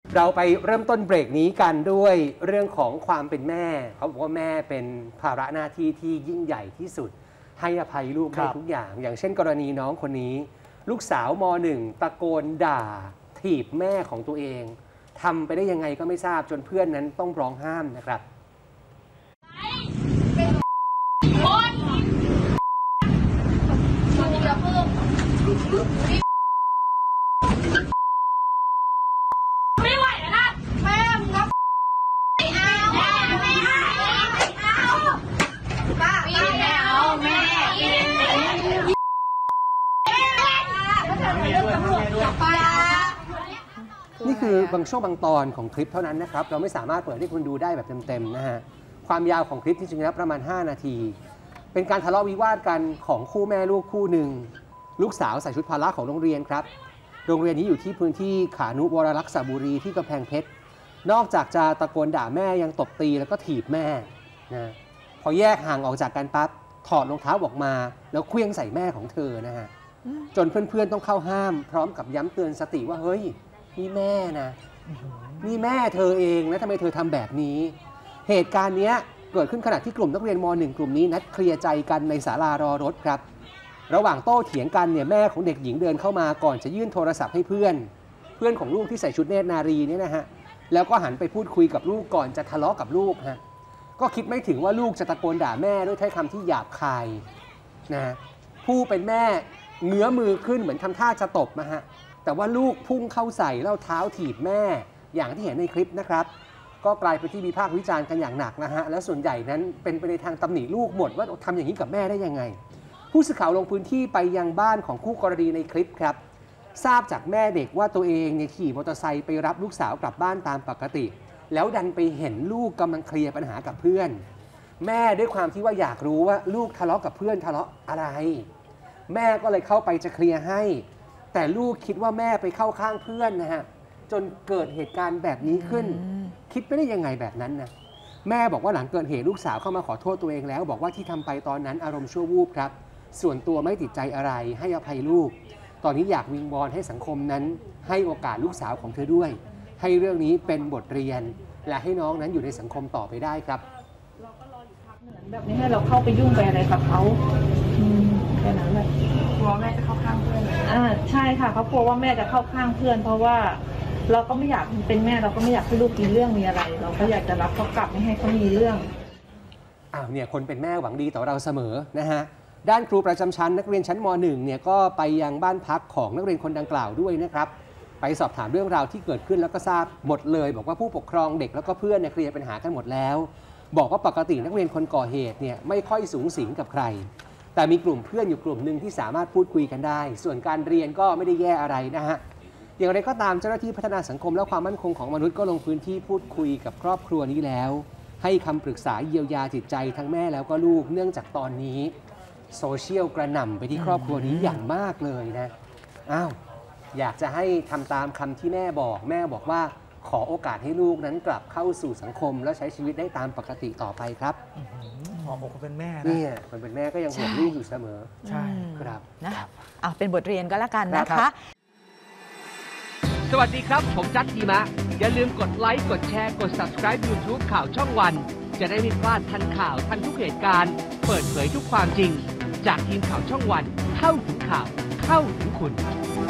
เราไปเริ่มต้นเบรกนี้กันด้วยเรื่องของความเป็นแม่เขาบอกว่าแม่เป็นภาระหน้าที่ที่ยิ่งใหญ่ที่สุดให้อภัยลูกได้ทุกอย่างอย่างเช่นกรณีน้องคนนี้ลูกสาวม.1 ตะโกนด่าถีบแม่ของตัวเองทำไปได้ยังไงก็ไม่ทราบจนเพื่อนนั้นต้องร้องห้ามนะครับไม่ไหวแล้วนะแม่มึงรับไม่เอาแม่ไม่เอาป้าไม่เอาแม่นี่คือบางช่วงบางตอนของคลิปเท่านั้นนะครับเราไม่สามารถเปิดให้คุณดูได้แบบเต็มๆนะฮะความยาวของคลิปจริงๆแล้วประมาณ5 นาทีเป็นการทะเลาะวิวาทกันของคู่แม่ลูกคู่หนึ่งลูกสาวใส่ชุดพละของโรงเรียนครับโรงเรียนนี้อยู่ที่พื้นที่ขานุวรรักษบุรีที่กำแพงเพชรนอกจากจะตะโกนด่าแม่ยังตบตีแล้วก็ถีบแม่นะพอแยกห่างออกจากกันปั๊บถอดรองเท้าออกมาแล้วเคลื่องใส่แม่ของเธอนะฮะจนเพื่อนๆต้องเข้าห้ามพร้อมกับย้ำเตือนสติว่าเฮ้ยนี่แม่นะนี่แม่เธอเองนะทำไมเธอทำแบบนี้เหตุการณ์นี้เกิดขึ้นขณะที่กลุ่มนักเรียนม.1 กลุ่มนี้นัดเคลียร์ใจกันในศาลารอรถครับระหว่างโต้เถียงกันเนี่ยแม่ของเด็กหญิงเดินเข้ามาก่อนจะยื่นโทรศัพท์ให้เพื่อนของลูกที่ใส่ชุดเนตรนารีเนี่ยนะฮะแล้วก็หันไปพูดคุยกับลูกก่อนจะทะเลาะกับลูกฮะก็คิดไม่ถึงว่าลูกจะตะโกนด่าแม่ด้วยถ้อยคำที่หยาบคายนะผู้เป็นแม่เงื้อมือขึ้นเหมือนทำท่าจะตบนะฮะแต่ว่าลูกพุ่งเข้าใส่แล้วเท้าถีบแม่อย่างที่เห็นในคลิปนะครับก็กลายเป็นที่วิพากษ์วิจารณ์กันอย่างหนักนะฮะและส่วนใหญ่นั้นเป็นไปในทางตำหนิลูกหมดว่าทำอย่างนี้กับแม่ได้ยังไงผู้สื่อข่าวลงพื้นที่ไปยังบ้านของคู่กรณีในคลิปครับทราบจากแม่เด็กว่าตัวเองเนี่ยขี่มอเตอร์ไซค์ไปรับลูกสาวกลับบ้านตามปกติแล้วดันไปเห็นลูกกำลังเคลียร์ปัญหากับเพื่อนแม่ด้วยความที่ว่าอยากรู้ว่าลูกทะเลาะกับเพื่อนทะเลาะอะไรแม่ก็เลยเข้าไปจะเคลียร์ให้แต่ลูกคิดว่าแม่ไปเข้าข้างเพื่อนนะฮะจนเกิดเหตุการณ์แบบนี้ขึ้นคิดไปได้ยังไงแบบนั้นนะแม่บอกว่าหลังเกิดเหตุลูกสาวเข้ามาขอโทษตัวเองแล้วบอกว่าที่ทำไปตอนนั้นอารมณ์ชั่ววูบครับส่วนตัวไม่ติดใจอะไรให้อภัยลูกตอนนี้อยากวิงวอนให้สังคมนั้นให้โอกาสลูกสาวของเธอด้วยให้เรื่องนี้เป็นบทเรียนและให้น้องนั้นอยู่ในสังคมต่อไปได้ครับเราก็รออยู่พักหนึ่งแบบนี้ให้เราเข้าไปยุ่งไปอะไรกับเขาแค่นั้นแหละกลัวแม่จะเข้าข้างเพื่อนใช่ค่ะเขากลัวว่าแม่จะเข้าข้างเพื่อนเพราะว่าเราก็ไม่อยากเป็นแม่เราก็ไม่อยากให้ลูกมีเรื่องมีอะไรเราก็อยากจะรับเขากลับไม่ให้เขามีเรื่องเนี่ยคนเป็นแม่หวังดีต่อเราเสมอนะฮะด้านครูประจำชั้นนักเรียนชั้นม.1 เนี่ยก็ไปยังบ้านพักของนักเรียนคนดังกล่าวด้วยนะครับไปสอบถามเรื่องราวที่เกิดขึ้นแล้วก็ทราบหมดเลยบอกว่าผู้ปกครองเด็กแล้วก็เพื่อนเคลียร์ปัญหากันหมดแล้วบอกว่าปกตินักเรียนคนก่อเหตุเนี่ยไม่ค่อยสูงสิงกับใครแต่มีกลุ่มเพื่อนอยู่กลุ่มหนึ่งที่สามารถพูดคุยกันได้ส่วนการเรียนก็ไม่ได้แย่อะไรนะฮะอย่างไรก็ตามเจ้าหน้าที่พัฒนาสังคมและความมั่นคงของมนุษย์ก็ลงพื้นที่พูดคุยกับครอบครัวนี้แล้วให้คำปรึกษาเยียวยาจิตใจทั้งแม่แล้วก็ลูกเนื่องจากตอนนี้โซเชียลกระหน่ำไปที่ครอบครัวนี้อย่างมากเลยนะอยากจะให้ทำตามคำที่แม่บอกว่าขอโอกาสให้ลูกนั้นกลับเข้าสู่สังคมและใช้ชีวิตได้ตามปกติต่อไปครับคนเป็นแม่นะเนี่ยคนเป็นแม่ก็ยังห่วงลูกอยู่เสมอใช่ครับนะเป็นบทเรียนก็แล้วกันนะคะสวัสดีครับผมจัดดีมะอย่าลืมกดไลค์กดแชร์กด Subscribe YouTube ข่าวช่องวันจะได้ไม่พลาดทันข่าวทันทุกเหตุการณ์เปิดเผยทุกความจริงจากทีมข่าวช่องวันเข้าถึงข่าวเข้าถึงคุณ